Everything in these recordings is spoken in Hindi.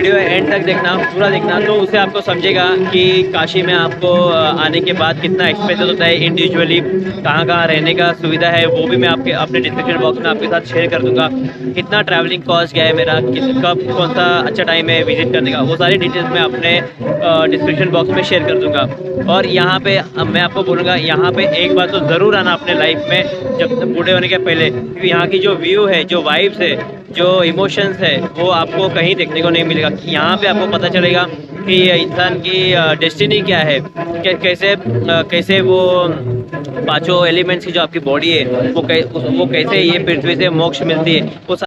वीडियो एंड तक देखना, पूरा देखना, तो उससे आपको समझेगा कि काशी में आपको आने के बाद कितना एक्सपेंसिव होता है, इंडिविजुअली कहाँ कहाँ रहने का सुविधा है वो भी मैं आपके अपने डिस्क्रिप्शन बॉक्स में आपके साथ शेयर कर दूंगा। कितना ट्रैवलिंग कॉस्ट गया है मेरा, कब कौन सा अच्छा टाइम है विजिट करने का, वो सारी डिटेल्स मैं अपने डिस्क्रिप्शन बॉक्स में शेयर कर दूंगा। और यहाँ पे मैं आपको बोलूँगा, यहाँ पे एक बार तो ज़रूर आना अपने लाइफ में जब बूढ़े होने के पहले, क्योंकि यहाँ की जो व्यू है, जो वाइब्स है, जो इमोशंस है, वो आपको कहीं देखने को नहीं मिलेगा। यहाँ पे आपको पता चलेगा कि इंसान की डेस्टिनी क्या है, कैसे कैसे वो पांचों एलिमेंट्स की जो आपकी बॉडी है वो कैसे ये पृथ्वी से मोक्ष मिलती है, वो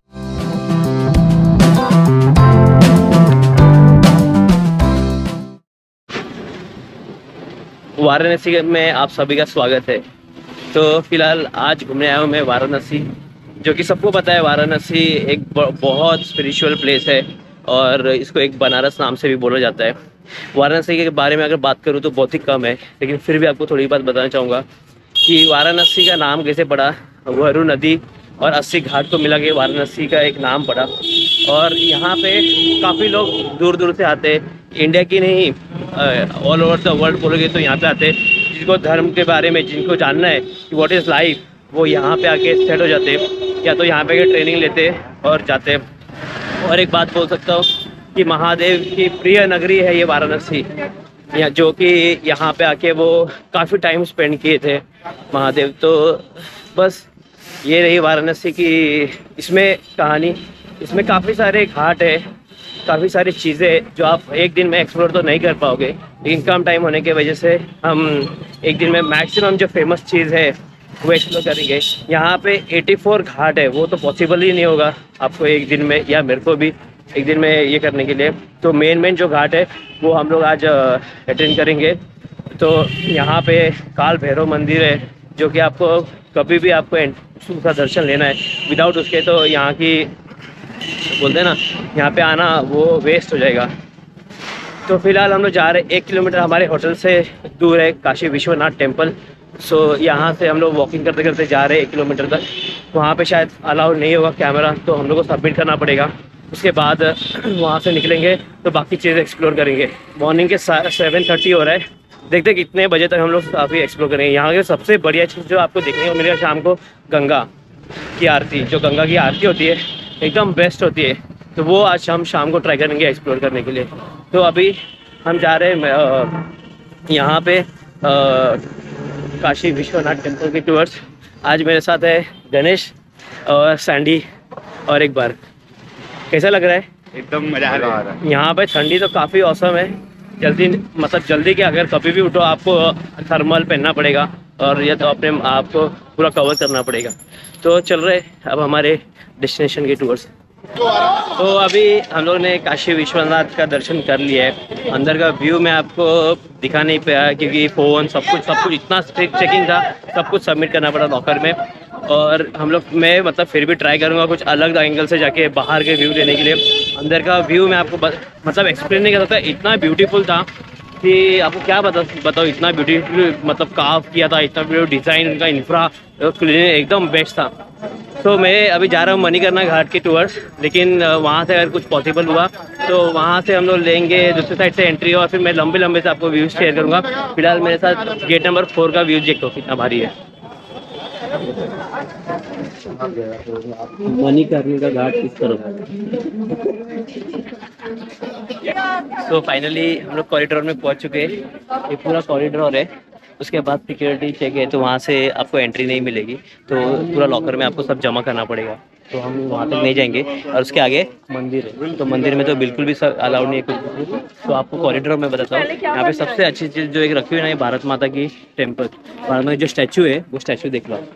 वाराणसी में आप सभी का स्वागत है। तो फिलहाल आज घूमने आया हूँ मैं वाराणसी, जो कि सबको पता है वाराणसी एक बहुत स्पिरिचुअल प्लेस है और इसको एक बनारस नाम से भी बोला जाता है। वाराणसी के बारे में अगर बात करूँ तो बहुत ही कम है, लेकिन फिर भी आपको थोड़ी बात बताना चाहूँगा कि वाराणसी का नाम कैसे पड़ा। वरु नदी और 80 घाट को मिला के वाराणसी का एक नाम पड़ा। और यहाँ पे काफ़ी लोग दूर दूर से आते हैं, इंडिया की नहीं ऑल ओवर द वर्ल्ड बोलोगे तो यहाँ पे आते हैं। जिनको धर्म के बारे में जिनको जानना है कि व्हाट इज़ लाइफ, वो यहाँ पे आके सेट हो जाते हैं, या तो यहाँ पे ट्रेनिंग लेते और जाते हैं। और एक बात बोल सकता हूँ कि महादेव की प्रिय नगरी है ये वाराणसी, जो कि यहाँ पे आके वो काफ़ी टाइम स्पेंड किए थे महादेव। तो बस ये रही वाराणसी की इसमें कहानी। इसमें काफ़ी सारे घाट है, काफ़ी सारी चीज़ें जो आप एक दिन में एक्सप्लोर तो नहीं कर पाओगे, लेकिन कम टाइम होने की वजह से हम एक दिन में मैक्सिमम जो फेमस चीज़ है वो एक्सप्लोर करेंगे। यहाँ पे 84 घाट है, वो तो पॉसिबल ही नहीं होगा आपको एक दिन में, या मेरे को भी एक दिन में ये करने के लिए। तो मेन जो घाट है वो हम लोग आज अटेंड करेंगे। तो यहाँ पे काल भैरव मंदिर है, जो कि आपको कभी भी आपको उसका दर्शन लेना है, विदाउट उसके तो यहाँ की बोलते हैं ना, यहाँ पे आना वो वेस्ट हो जाएगा। तो फिलहाल हम लोग जा रहे हैं, 1 किलोमीटर हमारे होटल से दूर है काशी विश्वनाथ टेम्पल। सो यहाँ से हम लोग वॉकिंग करते करते जा रहे हैं 1 किलोमीटर तक। वहाँ पे शायद अलाउ नहीं होगा कैमरा, तो हम लोग को सबमिट करना पड़ेगा। उसके बाद वहाँ से निकलेंगे तो बाकी चीज़ें एक्सप्लोर करेंगे। मॉर्निंग के 7:30 हो रहा है, देखते कितने बजे तक हम लोग काफ़ी एक्सप्लोर करेंगे। यहाँ के सबसे बढ़िया चीज़ जो आपको देखने को मिलेगा शाम को, गंगा की आरती, जो गंगा की आरती होती है एकदम बेस्ट होती है। तो वो आज हम शाम को ट्राई करेंगे एक्सप्लोर करने के लिए। तो अभी हम जा रहे हैं यहाँ पे काशी विश्वनाथ टेम्पल के टूर्स। आज मेरे साथ है गणेश और सैंडी। और एक बार कैसा लग रहा है? एकदम मजा आ रहा है। यहाँ पे ठंडी तो काफ़ी औसम है। जल्दी के अगर कभी भी उठो आपको थर्मल पहनना पड़ेगा, और या तो अपने आप को पूरा कवर करना पड़ेगा। तो चल रहे अब हमारे डेस्टिनेशन के टूर्स। तो अभी हम लोग ने काशी विश्वनाथ का दर्शन कर लिया है। अंदर का व्यू मैं आपको दिखा नहीं पाया, क्योंकि फ़ोन सब कुछ इतना स्ट्रिक्ट चेकिंग था, सब कुछ सबमिट करना पड़ा लॉकर में। और मैं फिर भी ट्राई करूँगा कुछ अलग एंगल से जाके बाहर के व्यू लेने के लिए। अंदर का व्यू मैं आपको एक्सप्लेन नहीं कर सकता, इतना ब्यूटीफुल था कि आपको क्या बताओ। इतना ब्यूटीफुल काव किया था, इतना ब्यूटीफुल डिज़ाइन, उनका इंफ्रा एकदम बेस्ट था। तो मैं अभी जा रहा हूँ मणिकर्णिका घाट के टूर्स, लेकिन वहाँ से अगर कुछ पॉसिबल हुआ तो वहाँ से हम लोग लेंगे दूसरी साइड से एंट्री, और फिर मैं लंबे से आपको व्यूज़ शेयर करूँगा। फिलहाल मेरे साथ गेट नंबर 4 का व्यू देखो कितना भारी है। मणिकर्णिका घाट किस तरफ। तो फाइनली हम लोग कॉरिडोर में पहुंच चुके हैं। ये पूरा कॉरिडोर है, उसके बाद सिक्योरिटी चेक है, तो वहाँ से आपको एंट्री नहीं मिलेगी। तो पूरा लॉकर में आपको सब जमा करना पड़ेगा, तो हम वहाँ तक नहीं जाएंगे। और उसके आगे मंदिर है, तो मंदिर में तो बिल्कुल भी सब अलाउड नहीं है कुछ। तो आपको कॉरिडोर में बताता हूँ। यहाँ पे सबसे अच्छी चीज़ जो एक रखी हुई है ना, ये भारत माता की टेम्पल, भारत माता जो स्टैचू है वो स्टैचू देख लो।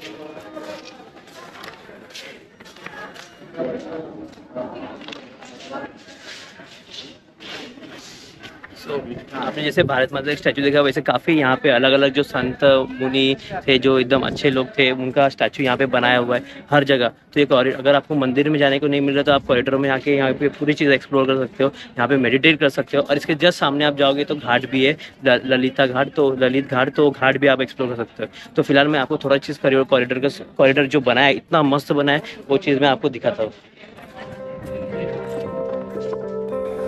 आपने जैसे भारत माता का स्टैचू देखा, वैसे काफ़ी यहाँ पे अलग अलग जो संत मुनि थे, जो एकदम अच्छे लोग थे, उनका स्टैचू यहाँ पे बनाया हुआ है हर जगह। तो ये अगर आपको मंदिर में जाने को नहीं मिल रहा तो आप कॉरिडोर में आके यहाँ पे पूरी चीज़ एक्सप्लोर कर सकते हो, यहाँ पे मेडिटेट कर सकते हो। और इसके जस्ट सामने आप जाओगे तो घाट भी है, ललित घाट, तो घाट भी आप एक्सप्लोर कर सकते हो। तो फिलहाल मैं आपको थोड़ा चीज़ कॉरिडोर जो बनाया है, इतना मस्त बना है, वो चीज़ मैं आपको दिखाता हूँ।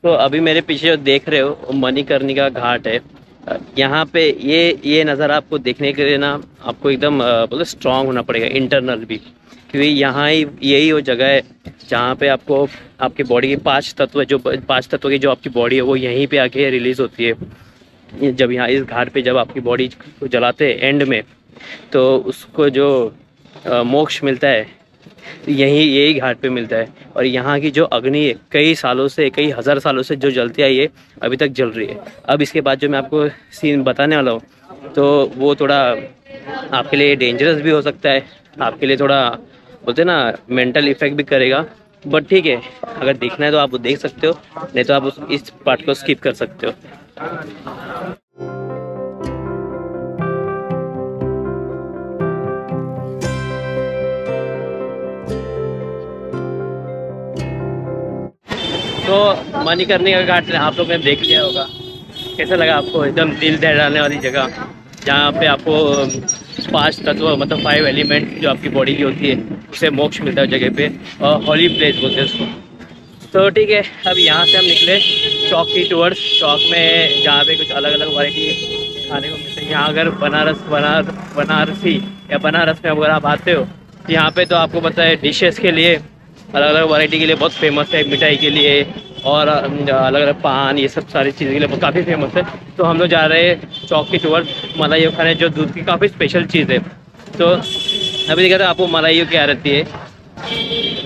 तो अभी मेरे पीछे जो देख रहे हो मणिकर्णिका घाट है। यहाँ पे ये नज़र आपको देखने के लिए ना आपको एकदम मतलब स्ट्रांग होना पड़ेगा इंटरनल भी, क्योंकि यहाँ ही यही वो जगह है जहाँ पे आपको आपकी बॉडी के पांच तत्व की जो आपकी बॉडी है वो यहीं पे आके रिलीज होती है। जब यहाँ इस घाट पे जब आपकी बॉडी को जलाते हैं एंड में, तो उसको जो मोक्ष मिलता है यही घाट पे मिलता है। और यहाँ की जो अग्नि है कई सालों से, कई हज़ार सालों से जो जलती आई है अभी तक जल रही है। अब इसके बाद जो मैं आपको सीन बताने वाला हूँ तो वो थोड़ा आपके लिए डेंजरस भी हो सकता है, आपके लिए थोड़ा बोलते ना मेंटल इफेक्ट भी करेगा, बट ठीक है, अगर देखना है तो आप देख सकते हो, नहीं तो आप इस पार्ट को स्किप कर सकते हो। तो मणिकर्णिका घाट आप लोग ने देख लिया होगा, कैसा लगा आपको? एकदम दिल दहलाने वाली जगह जहाँ पे आपको पांच तत्व मतलब 5 एलिमेंट जो आपकी बॉडी की होती है उसे मोक्ष मिलता है जगह पे, और हॉली प्लेस बोलते हैं उसको। तो ठीक है, अब यहाँ से हम निकले चौक की टूवर्ड्स, चौक में जहाँ पे कुछ अलग अलग वैरायटी खाने को मिलते हैं। यहाँ अगर बनारसी या बनारस में अगर आप आते हो तो यहाँ पे तो आपको पता है डिशेस के लिए अलग अलग वैरायटी के लिए बहुत फेमस है, मिठाई के लिए और अलग अलग पान, ये सब सारी चीज़ों के लिए काफ़ी फेमस है। तो हम लोग जा रहे हैं चौक की टूवर्ड मलाई खाने, जो दूध की काफ़ी स्पेशल चीज़ है। तो अभी देखा था आपको मलाई क्या रहती है।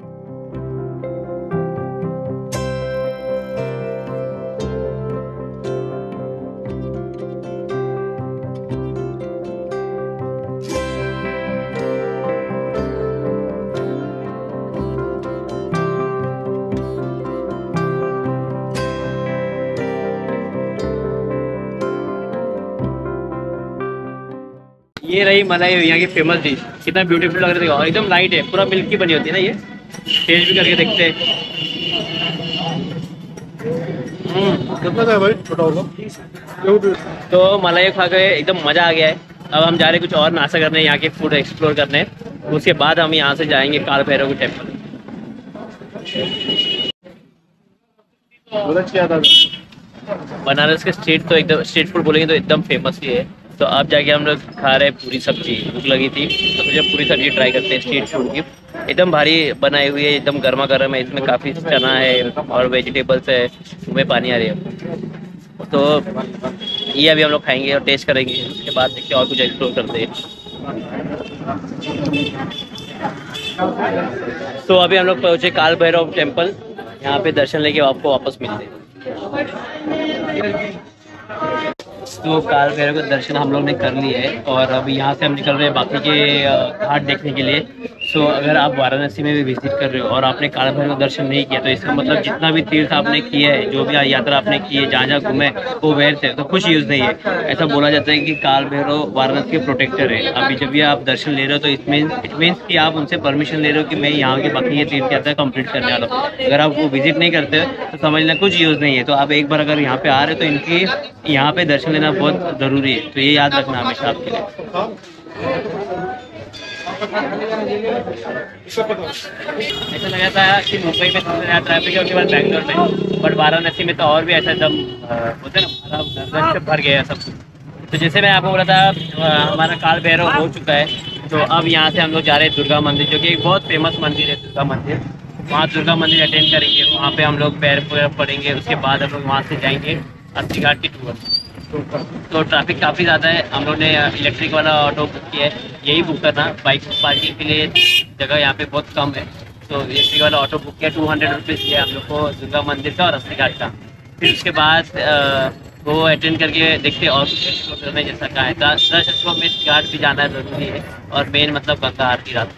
ये रही मलाई यहाँ की फेमस डिश, कितना ब्यूटीफुल लग रहा है, एकदम लाइट है, पूरा मिल्क की बनी होती है ना। ये टेस्ट भी करके देखते हैं। कितना है भाई? छोटा होगा। तो मलाई खा के एकदम मज़ा आ गया है। अब हम जा रहे हैं कुछ और नाश्ता करने, यहाँ के फूड एक्सप्लोर करने, उसके बाद हम यहाँ से जाएंगे काल भैरव के टेम्पल। बनारस के स्ट्रीट तो एकदम स्ट्रीट फूड बोलेंगे तो एकदम फेमस ही है। तो अब जाके हम लोग खा रहे हैं पूरी सब्जी, भूख लगी थी तो मुझे पूरी सब्जी ट्राई करते हैं स्ट्रीट फूड की। एकदम भारी बनाई हुई है, एकदम गर्मा गर्म है, इसमें काफ़ी चना है और वेजिटेबल्स है, मुँह में पानी आ रही है। तो ये अभी हम लोग खाएंगे और टेस्ट करेंगे, उसके बाद देखिए और कुछ एक्सप्लोर करते हैं। तो अभी हम लोग पहुँचे काल भैरव टेम्पल, यहाँ पे दर्शन लेके आपको वापस मिलते हैं। तो काल भैरव का दर्शन हम लोग ने कर लिया है और अभी यहाँ से हम निकल रहे हैं बाकी के घाट देखने के लिए। सो अगर आप वाराणसी में भी विजिट कर रहे हो और आपने काल भैरव का दर्शन नहीं किया तो इसका मतलब जितना भी तीर्थ आपने किया है, जो भी यात्रा आपने की है, जहाँ जहाँ घूमे वो व्यर्थ है, तो कुछ यूज़ नहीं है। ऐसा बोला जाता है कि काल भैरव वाराणसी के प्रोटेक्टर है। अभी जब भी आप दर्शन ले रहे हो तो इट मीन्स कि आप उनसे परमिशन ले रहे हो कि मैं यहाँ के बाकी ये तीर्थ यात्रा कंप्लीट करने वाला हूँ। अगर आप वो विजिट नहीं करते तो समझना कुछ यूज़ नहीं है। तो आप एक बार अगर यहाँ पे आ रहे हो तो इनकी यहाँ पे दर्शन लेना बहुत ज़रूरी है, तो ये याद रखना हमेशा आपके लिए। ऐसा लगा था कि मुंबई में सबसे ज़्यादा ट्रैफिक है, उसके बाद बैंगलोर में, बट वाराणसी में तो और भी ऐसा एकदम होता है ना, से भर गया सब कुछ। तो जैसे मैं आपको बोला था हमारा काल भैरव हो चुका है, तो अब यहाँ से हम लोग जा रहे हैं दुर्गा मंदिर, जो कि एक बहुत फेमस मंदिर है दुर्गा मंदिर। वहाँ दुर्गा मंदिर अटेंड करेंगे, वहाँ पे हम लोग पैर पड़ेंगे, उसके बाद हम लोग वहाँ से जाएंगे अस्सी घाट की टूर। तो ट्रैफिक काफ़ी ज़्यादा है, हम लोग ने इलेक्ट्रिक वाला ऑटो बुक किया है, यही बुक करना, बाइक पार्किंग के लिए जगह यहाँ पे बहुत कम है। तो इलेक्ट्रिक वाला ऑटो बुक किया, 200 रुपीज़ लिया हम लोग को दुर्गा मंदिर का और अस्सी घाट का। फिर उसके बाद वो अटेंड करके देखते और कुछ एक्सप्लोर करने जैसा कहा है। 10 अश्वमेध घाट भी जाना ज़रूरी है और मेन मतलब गंगा आरती रात।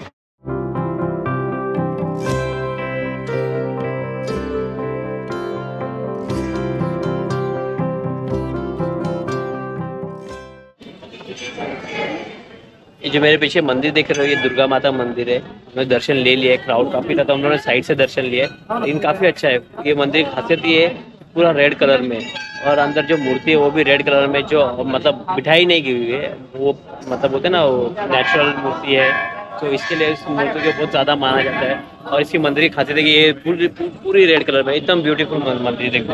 ये जो मेरे पीछे मंदिर देख रहे हो ये दुर्गा माता मंदिर है। हमने दर्शन ले लिया है, क्राउड काफ़ी था तो हम लोगों ने साइड से दर्शन लिया है, लेकिन काफ़ी अच्छा है। ये मंदिर की खासियत ये है पूरा रेड कलर में, और अंदर जो मूर्ति है वो भी रेड कलर में, जो मतलब मिठाई नहीं की हुई है, वो मतलब होते हैं ना वो नेचुरल मूर्ति है। तो इसके लिए इस मूर्ति को बहुत ज़्यादा माना जाता है। और इसकी मंदिर की खासियत है कि ये पूरी रेड कलर में एकदम ब्यूटीफुल मंदिर देखो।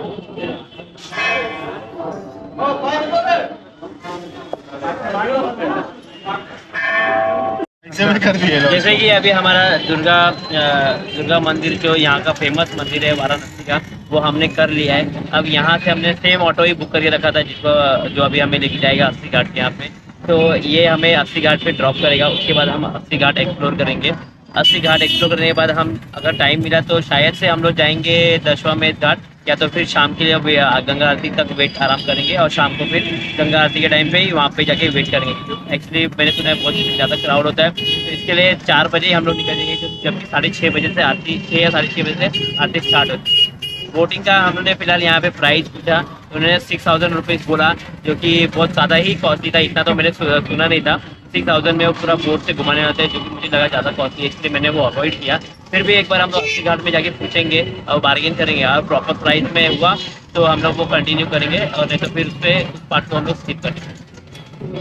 जैसे कि अभी हमारा दुर्गा मंदिर जो यहाँ का फेमस मंदिर है वाराणसी का, वो हमने कर लिया है। अब यहाँ से हमने सेम ऑटो ही बुक करके रखा था जिसको जो अभी हमें लेके जाएगा अस्सी घाट के यहाँ पे। तो ये हमें अस्सी घाट पे ड्रॉप करेगा। उसके बाद हम अस्सी घाट एक्सप्लोर करेंगे। अस्सी घाट एक्सप्लोर करने के बाद हम अगर टाइम मिला तो शायद से हम लोग जाएंगे दशाश्वमेध घाट, या तो फिर शाम के लिए गंगा आरती तक वेट आराम करेंगे और शाम को फिर गंगा आरती के टाइम पे ही वहाँ पे जाके वेट करेंगे। एक्चुअली मैंने सुना है बहुत ज़्यादा क्राउड होता है, तो इसके लिए 4 बजे हम लोग निकल जाएंगे, जबकि 6:30 बजे से आरती 6 या 6:30 बजे से आरती स्टार्ट होती है। बोटिंग का हम लोगों ने फिलहाल यहाँ पे प्राइस पूछा, उन्होंने 6000 रुपीज़ बोला, जो कि बहुत ज़्यादा ही कॉस्टली था। इतना तो मैंने सुना नहीं था। 6000 में वो पूरा बोट से घुमाने आते हैं, जो कि मुझे लगा ज़्यादा कॉस्टली, इसलिए मैंने वो अवॉइड किया। फिर भी एक बार हम लोग अस्सी घाट में जाके पूछेंगे और बार्गेन करेंगे, और प्रॉपर प्राइस में हुआ तो हम लोग वो कंटिन्यू करेंगे, और नहीं तो फिर उस पार्ट को हम लोग स्किप करेंगे।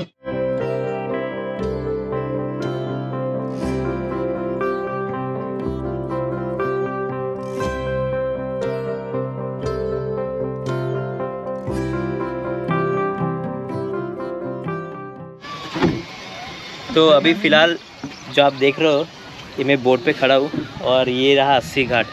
तो अभी फ़िलहाल जो आप देख रहे हो, ये मैं बोट पे खड़ा हूँ और ये रहा अस्सी घाट।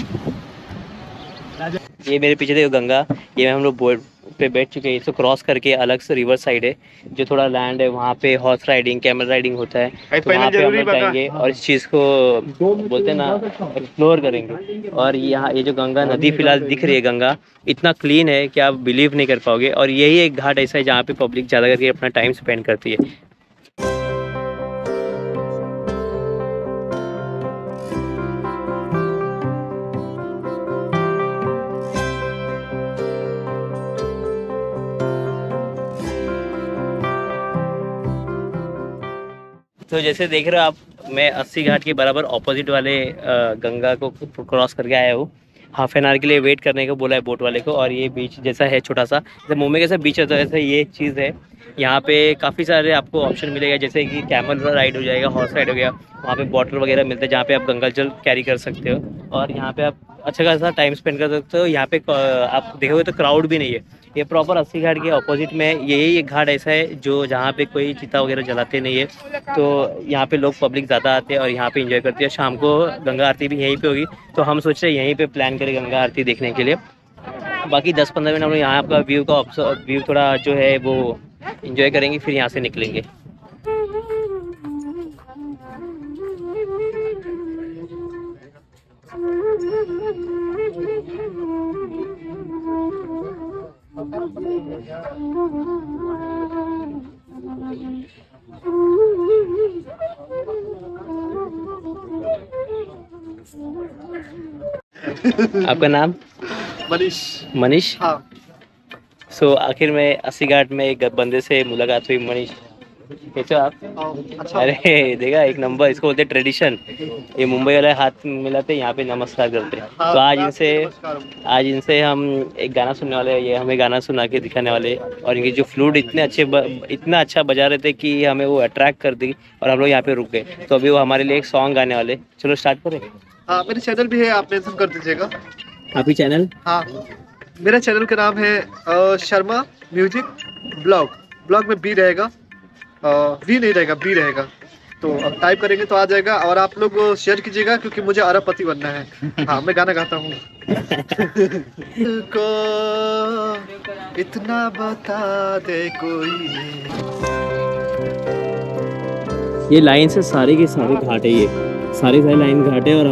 ये मेरे पीछे देखो गंगा, ये हम लोग बोट पे बैठ चुके हैं। इसको क्रॉस करके अलग से रिवर साइड है जो थोड़ा लैंड है, वहाँ पे हॉर्स राइडिंग कैमल राइडिंग होता है। तो वहाँ पे हम लोग जाएंगे और इस चीज़ को बोलते हैं ना, एक्सप्लोर करेंगे। और यहाँ ये जो गंगा नदी फिलहाल दिख रही है, गंगा इतना क्लीन है कि आप बिलीव नहीं कर पाओगे। और यही एक घाट ऐसा है जहाँ पे पब्लिक ज़्यादा करके अपना टाइम स्पेंड करती है। तो जैसे देख रहे हो आप, मैं अस्सी घाट के बराबर ऑपोजिट वाले गंगा को क्रॉस करके आया हूँ। हाफ एन आवर के लिए वेट करने को बोला है बोट वाले को। और ये बीच जैसा है छोटा सा, जैसे मुंबई कैसा बीच होता है, वैसे ये चीज़ है। यहाँ पे काफ़ी सारे आपको ऑप्शन मिलेगा, जैसे कि कैमल राइड हो जाएगा, हॉर्स राइड हो गया, वहाँ पे बॉटल वगैरह मिलते हैं जहाँ पे आप गंगा जल कैरी कर सकते हो। और यहाँ पे आप अच्छा खासा टाइम स्पेंड कर सकते हो। यहाँ पे आप देखोगे तो क्राउड भी नहीं है। ये प्रॉपर अस्सी घाट के ऑपोजिट में यही एक घाट ऐसा है जो जहाँ पे कोई चिता वगैरह जलाते नहीं है। तो यहाँ पे लोग पब्लिक ज़्यादा आते हैं और यहाँ पे एंजॉय करते हैं। शाम को गंगा आरती भी यहीं पे होगी, तो हम सोच रहे हैं यहीं पे प्लान करें गंगा आरती देखने के लिए। बाकी 10-15 मिनट हम लोग यहाँ का व्यू थोड़ा जो है वो एंजॉय करेंगे, फिर यहाँ से निकलेंगे। आपका नाम? मनीष। हाँ। सो आखिर में अस्सी घाट में एक बंदे से मुलाकात हुई। मनीष, कैसे हो आप? अच्छा। अरे देखा, एक नंबर। इसको बोलते ट्रेडिशन। ये मुंबई वाले हाथ मिलाते, यहाँ पे नमस्कार करते। तो आज इनसे हम एक गाना सुनने वाले हैं। ये हमें गाना सुना के दिखाने वाले, और इनके जो फ्लूट इतना अच्छा बजा रहे थे कि हमें वो अट्रैक्ट कर दी और हम लोग यहाँ पे रुक गए। तो अभी वो हमारे लिए एक सॉन्ग गाने वाले। चलो स्टार्ट करें। हाँ, मेरे चैनल भी है, आप मेंशन कर दीजिएगा। आप ही चैनल? हाँ, मेरा चैनल का नाम है शर्मा म्यूजिक ब्लॉग में बी रहेगा, वी नहीं रहेगा, बी रहेगा। तो अब टाइप करेंगे तो आ जाएगा। और आप लोग शेयर कीजिएगा क्योंकि मुझे अरबपति बनना है। हाँ, मैं गाना गाता हूँ। को इतना बता दे कोई। ये लाइन से सारे के सारे घाट है, ये सारे लाइन घाट है। और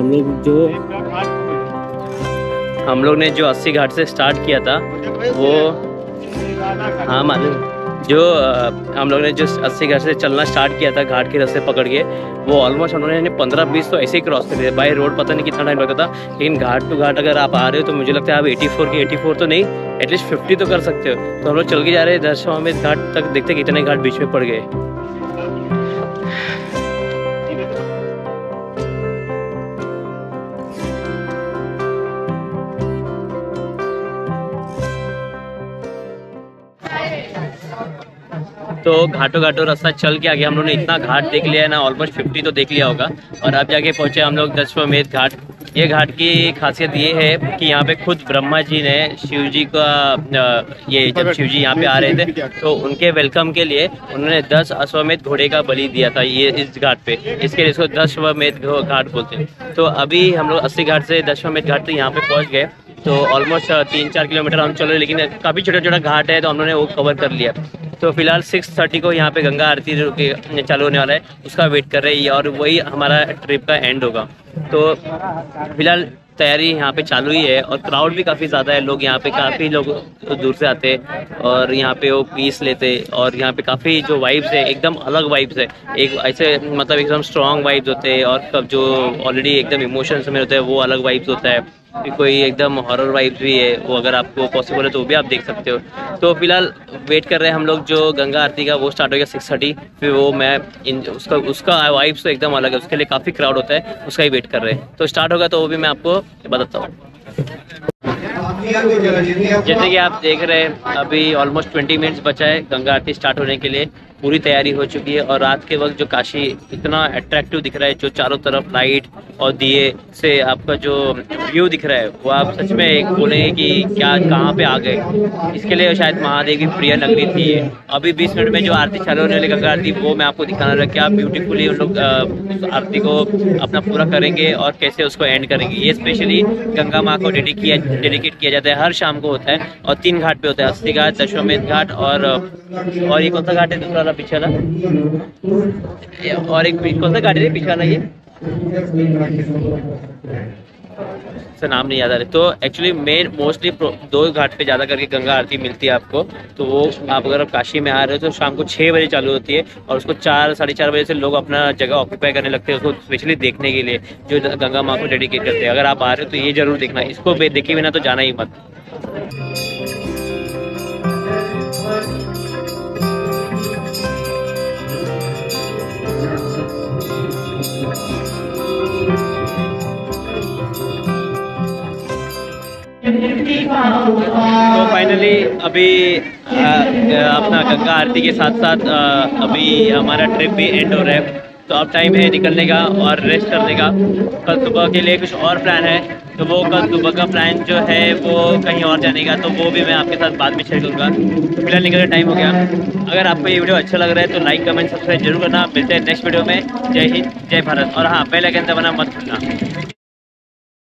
हम लोग ने जो अस्सी घाट से स्टार्ट किया था वो, हाँ मालूम, जो हम लोग ने जो अस्सी घाट से चलना स्टार्ट किया था घाट के रास्ते पकड़ के, वो ऑलमोस्ट हम लोगों ने 15-20 तो ऐसे ही क्रॉस कर दिया। बाई रोड पता नहीं कितना टाइम लगता था, लेकिन घाट टू घाट अगर आप आ रहे हो तो मुझे लगता है आप 84 तो नहीं, एटलीस्ट 50 तो कर सकते हो। तो हम लोग चल के जा रहे हैं दशाश्वमेध घाट तक, देखते कितने घाट बीच में पड़ गए। तो घाटों घाटों रास्ता चल के आगे हम लोगों ने इतना घाट देख लिया है ना, ऑलमोस्ट 50 तो देख लिया होगा। और अब जाके पहुंचे हम लोग दशाश्वमेध घाट। ये घाट की खासियत ये है कि यहाँ पे खुद ब्रह्मा जी ने शिव जी का ये जब शिव जी यहाँ पे आ रहे थे तो उनके वेलकम के लिए उन्होंने 10 अश्वमेध घोड़े का बलि दिया था ये इस घाट पे, इसके लिए इसको दशाश्वमेध घाट बोलते हैं। तो अभी हम लोग 80 घाट से दशाश्वमेध घाट तक यहाँ पे पहुँच गए। तो ऑलमोस्ट 3-4 किलोमीटर हम चल रहे, लेकिन काफ़ी छोटा छोटा घाट है तो हम लोगों ने वो कवर कर लिया। तो फिलहाल 6:30 को यहाँ पे गंगा आरती चालू होने वाला है, उसका वेट कर रहे हैं और वही हमारा ट्रिप का एंड होगा। तो फिलहाल तैयारी यहाँ पे चालू ही है और क्राउड भी काफ़ी ज़्यादा है। लोग यहाँ पे काफ़ी लोग दूर से आते हैं और यहाँ पे वो पीस लेते और यहाँ पे काफ़ी जो वाइब्स है एकदम अलग वाइब्स है। एक ऐसे मतलब एकदम स्ट्रॉन्ग वाइब्स होते हैं और कब जो ऑलरेडी एकदम इमोशंस में होते हैं वो अलग वाइब्स होता है। कोई एकदम हॉरर वाइब्स भी है, वो अगर आपको पॉसिबल है तो वो भी आप देख सकते हो। तो फिलहाल वेट कर रहे हैं हम लोग, जो गंगा आरती का वो स्टार्ट हो गया 6:30, फिर वो मैं उसका वाइब्स तो एकदम अलग है, उसके लिए काफ़ी क्राउड होता है, उसका ही वेट कर रहे हैं। तो स्टार्ट होगा तो वो भी मैं आपको बताता हूँ। जैसे कि आप देख रहे हैं अभी ऑलमोस्ट 20 मिनट्स बचा है गंगा आरती स्टार्ट होने के लिए। पूरी तैयारी हो चुकी है और रात के वक्त जो काशी इतना अट्रैक्टिव दिख रहा है, जो चारों तरफ लाइट और दिए से आपका जो व्यू दिख रहा है वो आप सच में एक बोलेंगे कि क्या कहाँ पे आ गए। इसके लिए शायद महादेव की प्रिय नगरी थी। अभी 20 मिनट में जो आरती चालू होने वाली गंगा आरती वो मैं आपको दिखाना रहा, क्या ब्यूटीफुली उन लोग उस आरती को अपना पूरा करेंगे और कैसे उसको एंड करेंगे। ये स्पेशली गंगा माँ को डेडिकेट किया जाता है, हर शाम को होता है और 3 घाट पे होता है, 80 घाट, दशाश्वमेध घाट और ये कौन सा घाट है दूसरा वाला पीछे वाला, और एक कौन सा घाट है पीछे वाला, ये से नाम नहीं याद आ रहा। तो एक्चुअली मेन मोस्टली 2 घाट पे ज़्यादा करके गंगा आरती मिलती है आपको। तो वो आप अगर काशी में आ रहे हो तो शाम को 6 बजे चालू होती है और उसको 4-4:30 बजे से लोग अपना जगह ऑक्यूपाई करने लगते हैं उसको स्पेशली देखने के लिए, जो गंगा माँ को डेडिकेट करते हैं। अगर आप आ रहे हो तो ये जरूर देखना, इसको देखे बिना तो जाना ही मत। तो फाइनली अभी अपना गंगा आरती के साथ साथ अभी हमारा ट्रिप भी एंड हो रहा है। तो अब टाइम है निकलने का और रेस्ट करने का। कल सुबह के लिए कुछ और प्लान है, तो वो कल सुबह का प्लान जो है वो कहीं और जाने का, तो वो भी मैं आपके साथ बाद में शेयर करूँगा। तो फिलहाल निकलने टाइम हो गया। अगर आपको ये वीडियो अच्छा लग रहा है तो लाइक कमेंट सब्सक्राइब जरूर करना। मिलते हैं नेक्स्ट वीडियो में। जय हिंद, जय भारत। और हाँ, बेल आइकन दबाना मत भूलना।